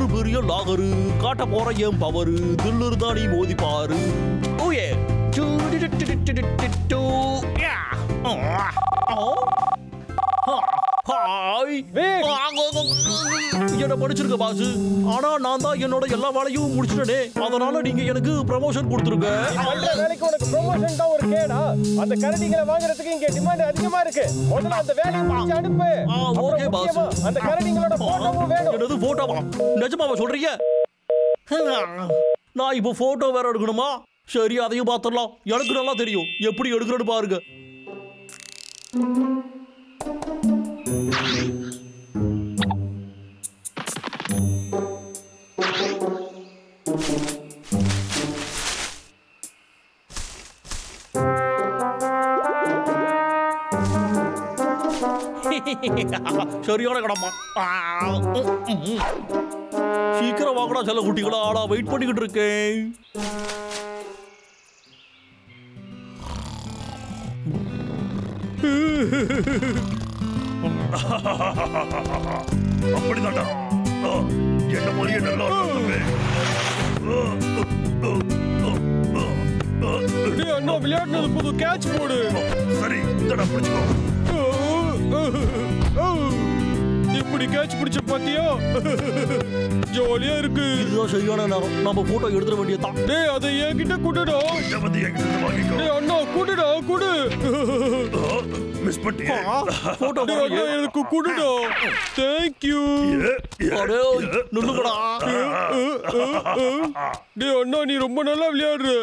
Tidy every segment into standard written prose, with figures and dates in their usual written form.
ஒரு பெரிய லாகரு காட்ட போற என் பவரு தில்லு தானி மோதி பாரு. ஓயே என்ன படிச்சிருக்க பாசு. ஆனா நான் தான் என்னோட எல்லா வேலையும் முடிச்சிட்டேனே. அதனால நீங்க எனக்கு ப்ரமோஷன் கொடுத்துருங்க. வேலைக்கு உனக்கு ப்ரமோஷன் தான் ஒரு கேடா? அந்த கரடிகளை வாங்குறதுக்கு இங்க டிமாண்ட் அதிகமா இருக்கு. முதல்ல அந்த வேலையை முடிச்சு அனுப்பு. Okay boss. அந்த கரடிகளோட போட்டோவும் வேணும். என்னது போட்டோவா? நிஜமாவா சொல்றீங்க? நான் இப்போ போட்டோ வேற எடுக்கணுமா? சரி அதையும் பார்த்துடலாம். எனக்கு நல்லா தெரியும் எப்படி எடுக்கிறேன்னு பாருங்க. சரியான கடமா. சீக்கிரம் வாங்கடா செல்ல குட்டிகளா. ஆளா வெயிட் பண்ணிக்கிட்டு இருக்கேன். அப்படிதான்டா. என்ன மாதிரியே நல்லா அண்ணா விளையாடுனது புது கேட்ச் போடு. சரி இந்தடா பிடிச்சுக்கோ. இப்படி கேட்ச் பிடிச்ச பாத்தியா? ஜாலியா இருக்கு. இதுதான் சரியான நேரம். நம்ம போட்டோ எடுத்துட வேண்டியதான். டேய் அதை என்கிட்ட குடுடா. டேய் அண்ணா குடுடா குடு. மிஸ் பண்ணிட்டியே. போட்டோ அண்ணா எனக்கு குடுடா. Thank you. அடே நில்லுங்கடா. டேய் அண்ணா நீ ரொம்ப நல்லா விளையாடுற.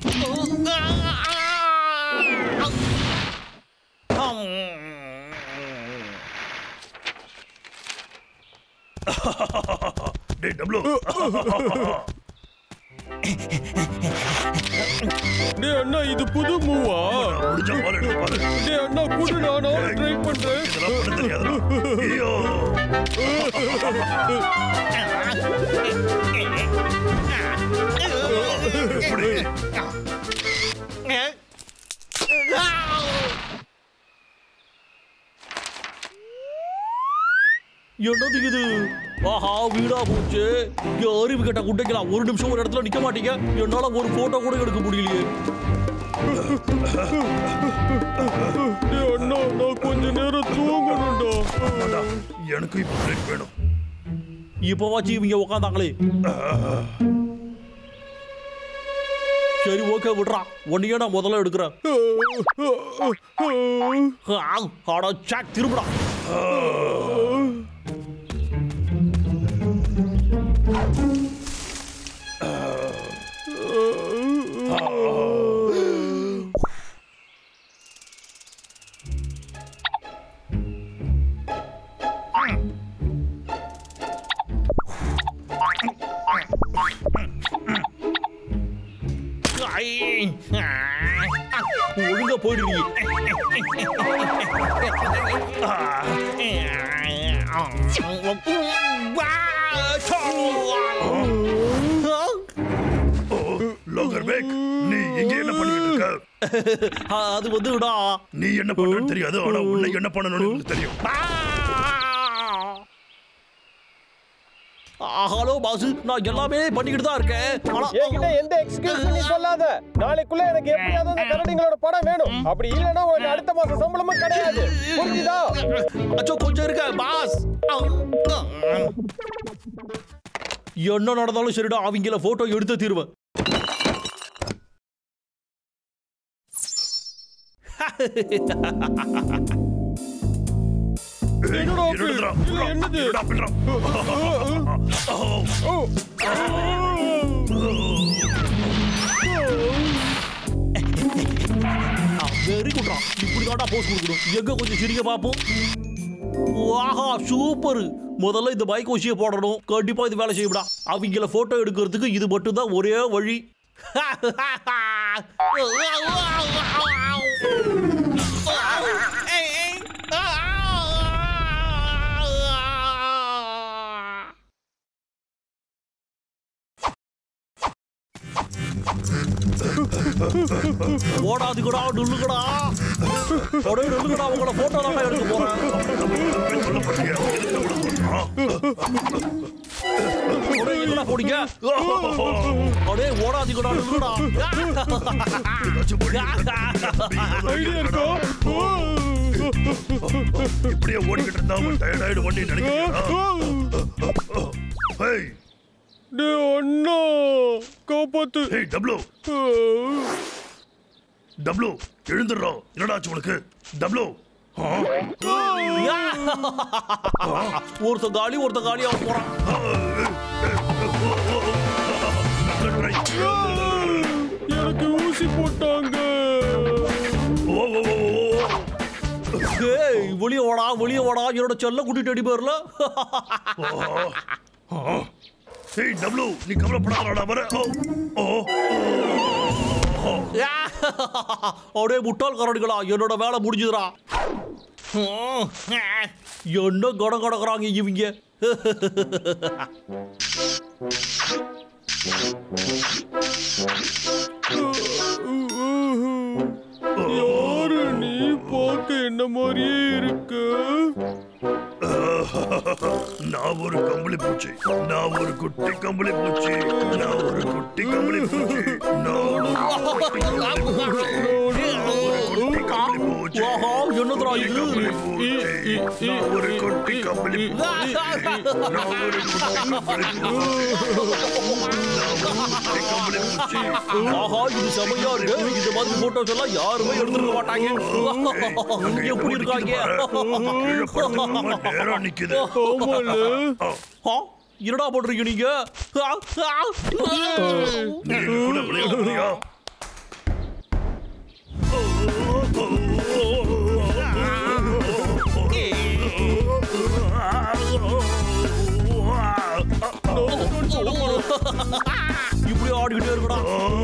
டேய் டப்ளு. டேய் அண்ணா இது புது மூவா? முடிஞ்ச பாரு எடுத்து பாரு. டேய் அண்ணா குடுடா நான் ட்ரை பண்றேன். இதெல்லாம் பண்ண தெரியாதுடா. ஐயோ. எப்படி? என்னது இது? ஆஹா வீடா போச்சு. அறிவு கேட்ட குட்டைக்கலாம். ஒரு நிமிஷம் ஒரு இடத்துல நிக்க மாட்டீங்க. என்னால ஒரு போட்டோ கூட எடுக்க முடியலையே. அண்ணா நான் கொஞ்ச நேரம் தூங்கணும்டா. எனக்கு இப்ப பிரேக் வேணும். இப்பவாச்சு இவங்க உட்காந்தாங்களே. சரி ஓகே விடுறா. ஒன்னையே நான் முதல்ல எடுக்கிறேன். திரும்புடா. ஒழுங்கா போயிடுவீங்க. நீ இங்க என்ன பண்ணிட்டு இருக்க? அது வந்துடா. நீ என்ன பண்றன்னு தெரியாது. ஆனா உன்னை என்ன பண்ணணும்னு தெரியும். ஹலோ பாஸ், நான் எல்லாமே பண்ணிக்கிட்டு தான் இருக்கேன். என்கிட்ட எந்த எக்ஸ்கியூஸ் பண்ணி சொல்லாத. நாளைக்குள்ள எனக்கு எப்படியாவது அந்த கரடிங்களோட படம் வேணும். அப்படி இல்லைன்னா உனக்கு அடுத்த மாசம் சம்பளமும் கிடையாது. புரிஞ்சுதா? அச்சோ கொஞ்சம் இருக்க பாஸ். என்ன நடந்தாலும் சரிடா, அவங்கள போட்டோ எடுத்து தீருவேன். என்னது? வெரி குட்ரா. இப்படிதான்டா போஸ் கொடுக்கணும். எங்க கொஞ்சம் சிரிக்க பார்ப்போம். வாஹா சூப்பர். முதல்ல இந்த பைக் வச்சியே போடணும். கண்டிப்பா இது வேலை செய்யப்படா. அவங்கள போட்டோ எடுக்கிறதுக்கு இது மட்டும் தான் ஒரே வழி. ஓடாதுக்கடா நில்லுக்கடா. உடனே நில்லுக்கடா. உங்களோட போட்டோ தான் எடுக்க போறேன். எங்கடா போறீங்க? அடே ஓடாதீங்கடா, நில்லுடா. ஏதாச்சும் வழி ஐடியா இருக்கா? இப்படியே ஓடிக்கிட்டு இருந்தா அவன் டயர்ட் ஆயிடு வண்டி நினைக்கிறீங்களா? ஹேய் டேய் அண்ணா காப்பாத்து. ஹேய் டப்ளு டப்ளு எழுந்துடுறா. என்னடாச்சு உனக்கு டப்ளு? ஒருத்த காலி அவன் போறான். எனக்கு ஊசி போட்டாங்க. வெளியே வாடா என்னோட செல்ல கூட்டிட்டு அடி பேர்ல. ஹேய் டப்ளு நீ கவலைப்படாதடா வர. அப்படியே முட்டாள் கரடிகளா, என்னோட வேலை முடிஞ்சுதுடா. என்ன கடம் கடக்குறாங்க இவங்க. யாரு நீ? பார்க்க என்ன மாதிரியே இருக்கு. நான் ஒரு கம்பளி பூச்சி, நான் ஒரு குட்டி கம்பளி பூச்சி, நான் ஒரு குட்டி கம்பளி பூச்சி, என்னதுரா இது? நான் ஒரு குட்டி கம்பளி பூச்சி, நான் ஒரு குட்டி கம்பளி பூச்சி. ஆஹா இது செமையா இருக்கு. இந்த மாதிரி போட்டோஸ் எல்லாம் யாருமே எடுத்துருக்க மாட்டாங்க. எப்படி இருக்காங்க? நேரா நிக்குது. என்னடா பண்றீங்க நீங்க? நீ கூட விளையாடுறியா? இப்படி ஆடிக்கிட்டே இருக்கடா.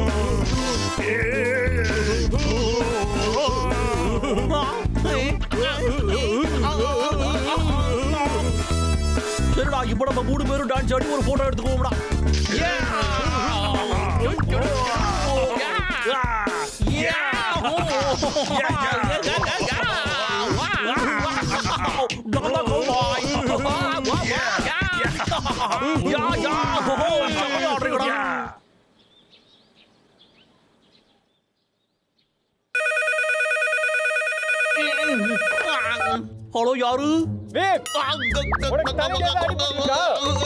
சரிடா, இப்ப நம்ம 3 பேரும் டான்ஸ் ஆடி ஒரு போட்டோ எடுத்துக்கோம்டா. ஹலோ யாரு? உனக்கு தலையில அடிபட்டுருக்கா?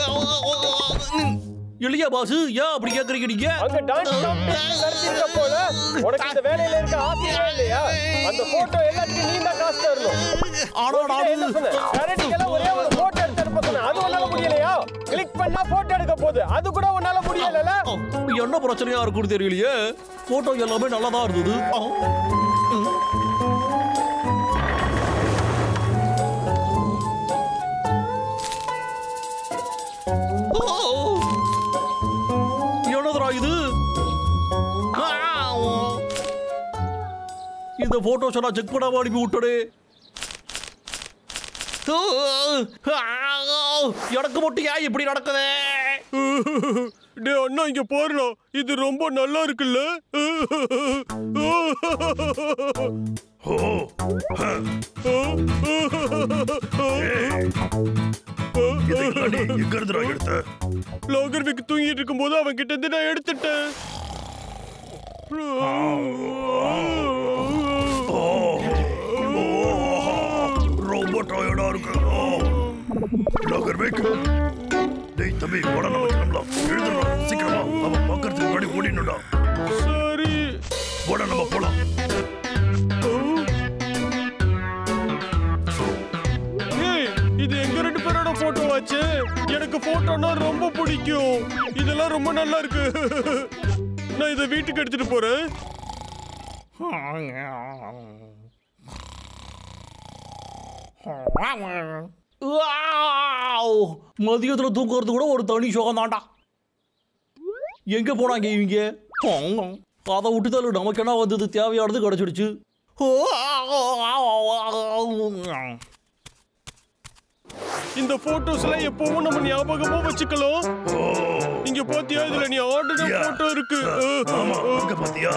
இல்லையா பாசு, ஏன் அப்படி கேக்குறீங்க நீங்க? அங்க டான்ஸ் காம்படிஷன் நடத்திருக்க போல. உனக்கு இந்த வேலையில இருக்க ஆசையே இல்லையா? அந்த போட்டோ எல்லாத்துக்கும் நீ தான் காசு தரணும். ஆனா நான் என்ன சொன்ன? கரடிக்கெல்லாம் ஒரே ஒரு போட்டோ எடுத்து அனுப்ப சொன்னேன். அது உன்னால முடியலையா? கிளிக் பண்ணா போட்டோ எடுக்க போகுது. அது கூட உன்னால முடியலல? என்ன பிரச்சனையா இருக்குன்னு தெரியலையே. போட்டோ எல்லாமே நல்லா தான் இருந்தது. என்னதுடா இது? இந்த போட்டோஸ் எல்லாம் செக் பண்ணாம அனுப்பி விட்டடே. எனக்கு மட்டும் ஏன் இப்படி நடக்குது? டே அண்ணா இங்க பாருடா, இது ரொம்ப நல்லா இருக்குல்ல? எங்க இருந்துடா எடுத்த? லாகர்விக் தூங்கிட்டு இருக்கும் போது அவன் கிட்ட இருந்து நான் எடுத்துட்டேன். ரொம்ப டயர்டா இருக்கு. லாகர்விக் டேய் தம்பி போட நம்ம கிளம்பலாம். எழுதுடா சீக்கிரமா. அவன் பார்க்கறதுக்கு முன்னாடி ஓடிடணும்டா. சரி போட நம்ம போலாம். இது எங்க 2 பேரோட போட்டோ ஆச்சு. எனக்கு போட்டோனா ரொம்ப பிடிக்கும். இதெல்லாம் ரொம்ப நல்லா இருக்கு. நான் இதை வீட்டுக்கு எடுத்துட்டு போறேன். மதியத்துல தூக்குறது கூட ஒரு தனி சுகம் தான்டா. எங்க போனாங்க இவங்க? அதை விட்டுதாலும் நமக்கு என்ன வந்தது? தேவையானது கிடைச்சிடுச்சு. இந்த போட்டோஸ் எல்லாம் எப்பவும் நம்ம ஞாபகமா வச்சுக்கலாம். இங்க பாத்தியா, இதுல நீ ஆர்டர் போட்டோ இருக்கு. ஆமா அங்க பாத்தியா?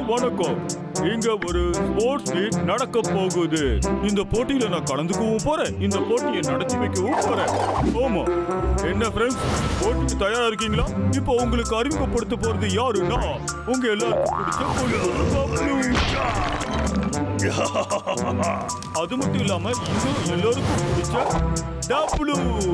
வணக்கம். இங்க ஒரு ஸ்போர்ட்ஸ் மீட் நடக்க போகுது. இந்த போட்டியில நான் கலந்துக்கவும் போறேன். இந்த போட்டியை நடத்தி வைக்கவும் போறேன். ஆமா. என்ன ஃப்ரெண்ட்ஸ், போட்டிக்கு தயாரா இருக்கீங்களா? இப்போ உங்களுக்கு அறிமுகப்படுத்த போறது யாருன்னா உங்க எல்லாருக்கும் பிடிச்ச அது மட்டும் இல்லாம இன்னும் எல்லாருக்கும் பிடிச்ச டப்ளூ.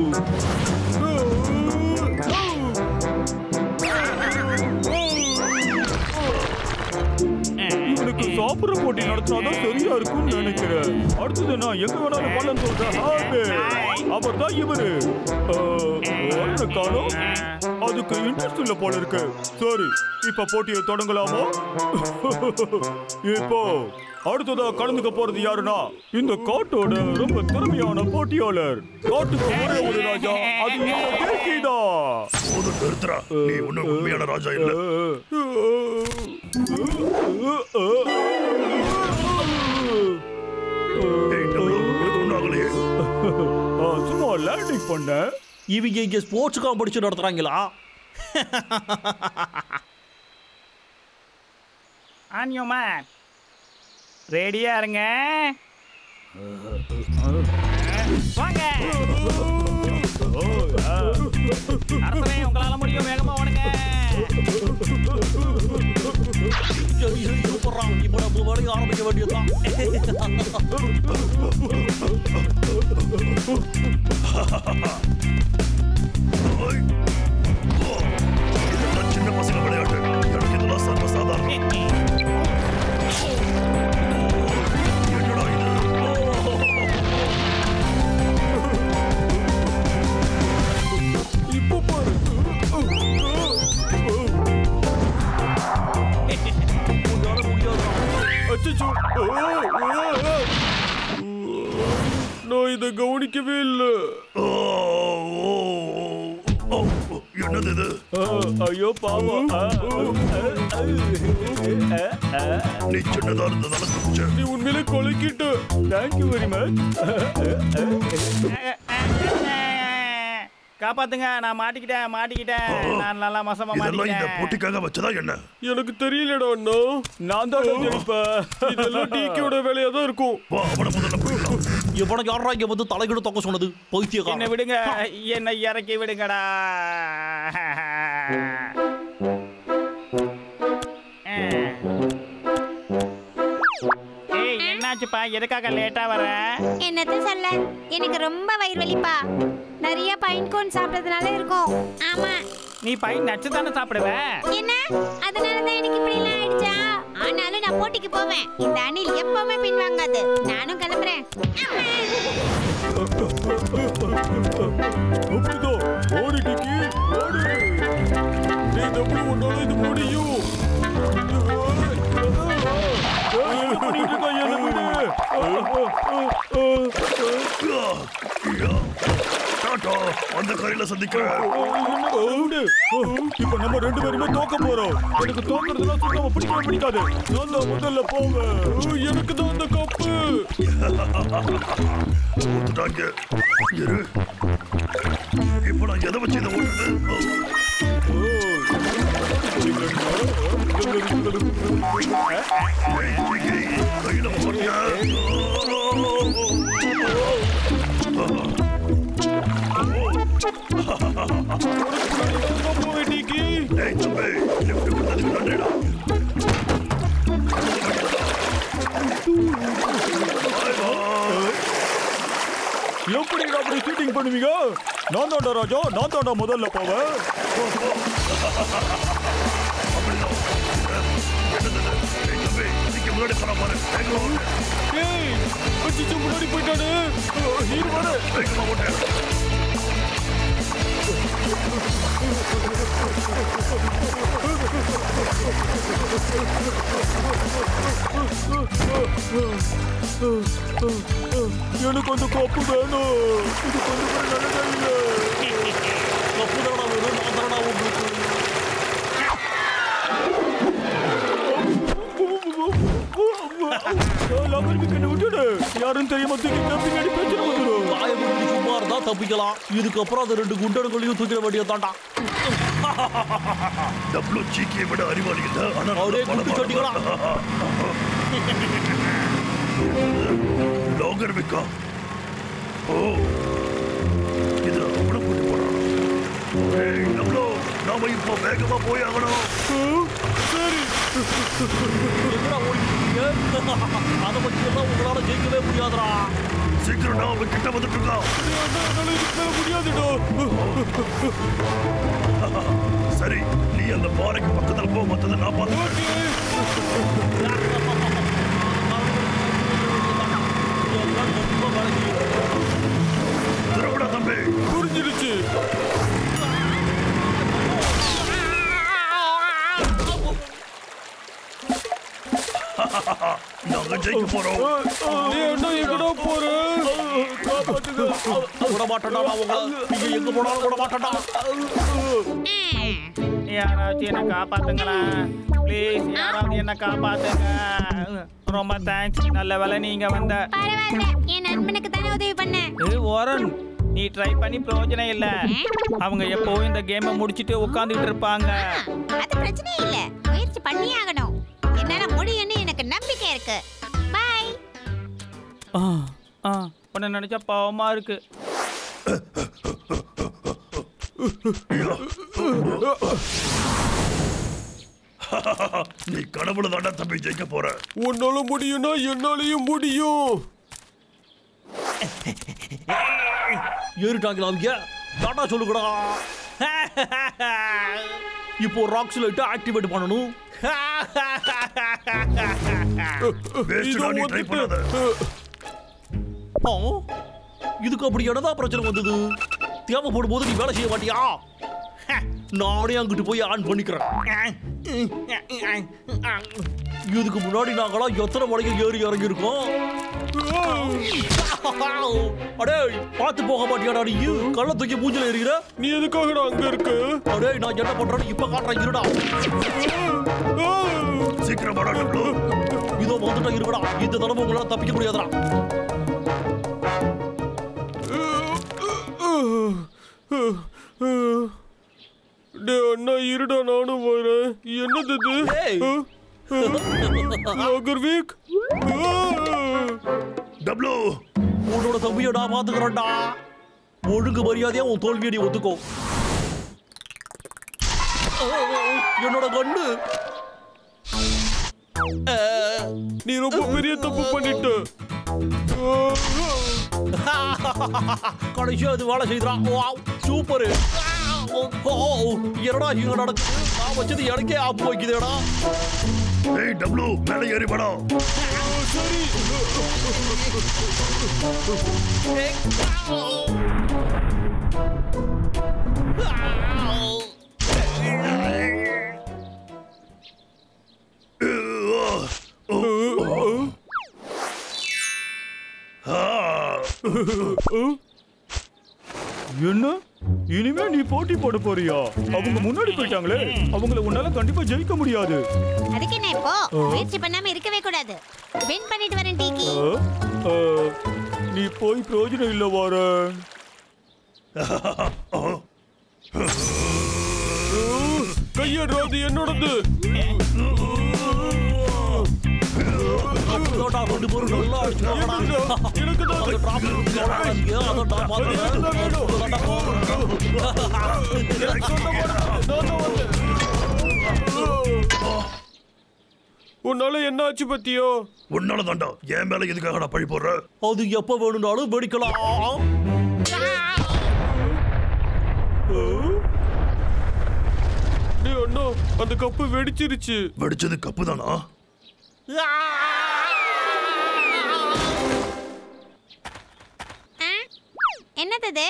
இவனுக்கு சாப்பிடுற போட்டி நடத்தினாதான் சரியா இருக்கும்னு நினைக்கிறேன். அடுத்தது நான் எங்க வேணாலும் பலன் சொல்றேன். அவர் தான் இவரு. காணும் அதுக்கு இன்ட்ரெஸ்ட் இல்ல போல இருக்கு. சரி, இப்ப போட்டியை தொடங்கலாமா? இப்போ அடுத்ததா கலந்துக்க போறது யாருன்னா இந்த காட்டோட ரொம்ப திறமையான போட்டியாளர். காட்டுக்கு ஒரே ஒரு ராஜா, அது தான். நீ ஒன்னும் உண்மையான ராஜா இல்ல. சும்மா லேண்டிங் பண்ண. இவங்க இங்க ஸ்போர்ட்ஸ் காம்படிஷன் நடத்துறாங்களா? ஆன்யோமா ரெடியா இருங்க. வாங்க அரசனே, உங்களால முடியும். வேகமா ஓடுங்க. இப்ப நம்ம வேலையை ஆரம்பிக்க வேண்டியதுதான். சின்ன பசங்க விளையாட்டு, எனக்கு இதெல்லாம் சர்வசாதாரணம். என்னடா இது? இப்போ பாரு. அச்சச்சோ. நான் இதை கவனிக்கவே இல்லை. என்னது இது? ஐயோ பாவம். நீ சின்னதா இருந்ததால தப்பிச்ச. நீ உண்மையிலே கொலைக்கிட்ட. Thank you very much. காப்பாத்துங்க, நான் மாட்டிக்கிட்டேன். நான் நல்லா மோசமா இதெல்லாம் இந்த மாட்டிக்கிட்டேன். போட்டிக்காக வச்சதா என்ன? எனக்கு தெரியலடா அண்ணா. நான் தான் ஜெயிப்பேன். இதெல்லாம் டிகேயோட வேலையா தான் இருக்கும். வா, அவனை முதல்ல போயிடலாம். இவனை யாரா இங்க வந்து தலைகிட்டு தொக்க சொன்னது? என்ன பைத்தியக்காரன். விடுங்க, என்னை இறக்கி விடுங்கடா. ஏய், என்னாச்சுப்பா? எதுக்காக லேட்டா வர? என்னத்த சொல்ல, எனக்கு ரொம்ப வயிறு வலிப்பா. நிறைய பைன் கோன் சாப்பிட்டதுனால இருக்கும். ஆமா. நீ பையன் நச்சு தானே சாப்பிடுவ? என்ன, அதனாலதான் எனக்கு இப்படி எல்லாம் ஆயிடுச்சா? ஆனாலும் நான் போட்டிக்கு போவேன். இந்த அணில் எப்பவுமே பின்வாங்காது. நானும் கிளம்புறேன். அப்படிதான். ஓடி டிக்கி, ஓடி. நீ எப்படி உன்னால இது முடியும்? என்ன பண்ணிட்டு இருக்க? என்ன விடு. டாடா, அந்த கரையில சந்திக்கிறேன். இப்ப நம்ம ரெண்டு பேருமே தோக்க போறோம். எனக்கு தோக்கிறதுலாம் சுத்தமா பிடிக்காது. நான் தான் முதல்ல போவேன். எனக்கு தான் அந்த கப்பு. ஊத்துட்டாங்க. இரு. இப்ப நான் எதை வச்சு இதை ஓட்டுறது? கையில போட்டியா? போய் டிகி. ஏய் தம்பி, லிஃப்ட் கொடுத்ததுக்கு நன்றிடா. எப்படி அப்படி ஷூட்டிங் பண்ணுவீங்க? நான் தாண்டா ராஜா, நான் தாண்டா முதல்ல போவேன். முன்னாடி போற பாரு. ஏய், அச்சச்சோ, முன்னாடி போயிட்டானே. ஹீரோ வர. ஓட்டேன். எனக்கு அந்த கப்பு வேணும். இது கொஞ்சம் கூட நல்லதா இல்லை. கப்பு தானடா வேணும், நான் தானடா உங்களுக்கு. யாரும் தெரியாம பின்னாடி பிரச்சனை வந்துடும். சும்மா இருந்தா தப்பிக்கலாம். இதுக்கப்புறம் அது ரெண்டு குண்டன்களையும் தூக்கிட வேண்டியதாண்டா. டப்ளூ ஜிகே விட அறிவாளி இல்ல. ஆனா அவரே குட்டி சொட்டிகளா. லாகர் விக்கா. ஓ இது அவனை கூட்டி போறான். ஏய் டப்ளூ, நாம இப்போ வேகமா போய் ஆகணும். சரி. எங்கடா ஓடிட்டீங்க? அதை பத்தி எல்லாம் உங்களால ஜெயிக்கவே முடியாதுடா. சீக்கிரம் நான் அவன் கிட்ட வந்துட்டு இருக்கான். முடியாதுடா. சரி, நீ அந்த பாறைக்கு பக்கத்துல போ, மத்ததை நான் பார்த்துக்கிறேன். திரவிடா தம்பி. புரிஞ்சிருச்சு. நாங்க ஜெயிக்க போறோம். நீ என்ன எங்கடா போற? விட மாட்டேன்டா அவங்க. நீங்க எங்க போனாலும் விட மாட்டேன்டா. யாராச்சும் என்ன காப்பாத்துங்களா ப்ளீஸ், யாராவது என்ன காப்பாத்துங்க. ரொம்ப தேங்க்ஸ், நல்ல வேலை நீங்க வந்த. பரவாயில்ல, என் நண்பனுக்கு தானே உதவி பண்ணேன். ஓரன், நீ ட்ரை பண்ணி பிரயோஜனம் இல்ல. அவங்க எப்பவும் இந்த கேமை முடிச்சிட்டு உட்காந்துட்டு இருப்பாங்க. அது பிரச்சனை இல்ல, முயற்சி பண்ணி ஆகணும். என்னால முடியும்னு எனக்கு நம்பிக்கை இருக்கு. பை. உன்னை நினைச்சா பாவமா இருக்கு. நீ கடவுள தாண்டா தம்பி ஜெயிக்க போற. உன்னால முடியும்னா என்னாலையும் முடியும். ஏறிட்டாங்களா அவங்க? டாடா சொல்லுங்கடா. இப்போ ராக்ஸ் லைட் ஆக்டிவேட் பண்ணணும். வேஸ்டா நீ ட்ரை பண்ணாத. இதுக்கு அப்படி என்னதான் பிரச்சனை வந்தது? தேவைப்படும் போது நீ வேலை செய்ய மாட்டியா? நானே அங்கிட்டு போய் ஆன் பண்ணிக்கிறேன். இதுக்கு முன்னாடி நாங்களாம் எத்தனை மணிக்கு ஏறி இறங்கி இருக்கோம்? அடே, பார்த்து போக மாட்டியாடா நீ? கள்ள தூக்கி மூஞ்சில எறிகிற. நீ எதுக்காகடா அங்க இருக்க? அடே, நான் என்ன பண்றேன்னு இப்ப காட்டுறேன், இருடா. சீக்கிரம் வாடா டப்ளூ. இதோ வந்துட்டா, இருடா. இந்த தடவை உங்களால தப்பிக்க முடியாதுடா. அண்ணா இருடா, நானும் வரேன். என்னது இது? லாகர்விக், டப்ளூ, உன்னோட தம்பியை நான் பாத்துக்கிறேன்டா. ஒழுங்கு மரியாதையா உன் தோல்வியை நீ ஒத்துக்கோ. என்னோட கண்ணு. நீ ரொம்ப பெரிய தப்பு பண்ணிட்ட. கடைசியா அது வேலை செய்தான். சூப்பர். என்னடா இங்க நடக்குது? நான் வச்சது எனக்கே ஆப்பு வைக்குதேடா. ஏய் டப்ளூ, மேலே ஏறி வாடா. சரி. என்ன? இனிமே நீ போட்டி போட போறியா? அவங்க முன்னாடி போயிட்டாங்களே, அவங்கள உன்னால கண்டிப்பா ஜெயிக்க முடியாது. அதுக்கு என்ன இப்போ? முயற்சி பண்ணாம இருக்கவே கூடாது. வின் பண்ணிட்டு வரேன் டீக்கி. நீ போய் பிரயோஜனம் இல்ல வாரன். கையறாது, என்னோடது. ரெண்டு பேரும் நல்லா எனக்கு உன்னால என்ன ஆச்சு பத்தியோ? உன்னால தாண்டா. என் மேல எதுக்காக நான் பழி போடுற? அது எப்ப வேணும்னாலும் வெடிக்கலாம். அண்ணா, அந்த கப்பு வெடிச்சிருச்சு. வெடிச்சது கப்பு தானா? என்னது?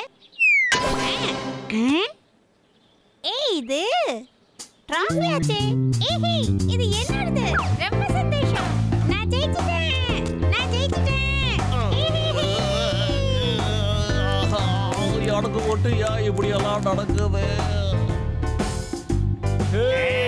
ஏய், இது டிராஃபி ஆச்சே. ஏய், இது என்னோடது. ரொம்ப சந்தோஷம். நான் ஜெயிச்சிட்டேன். எனக்கு மட்டும் ஏன் இப்படி எல்லாம் நடக்குது?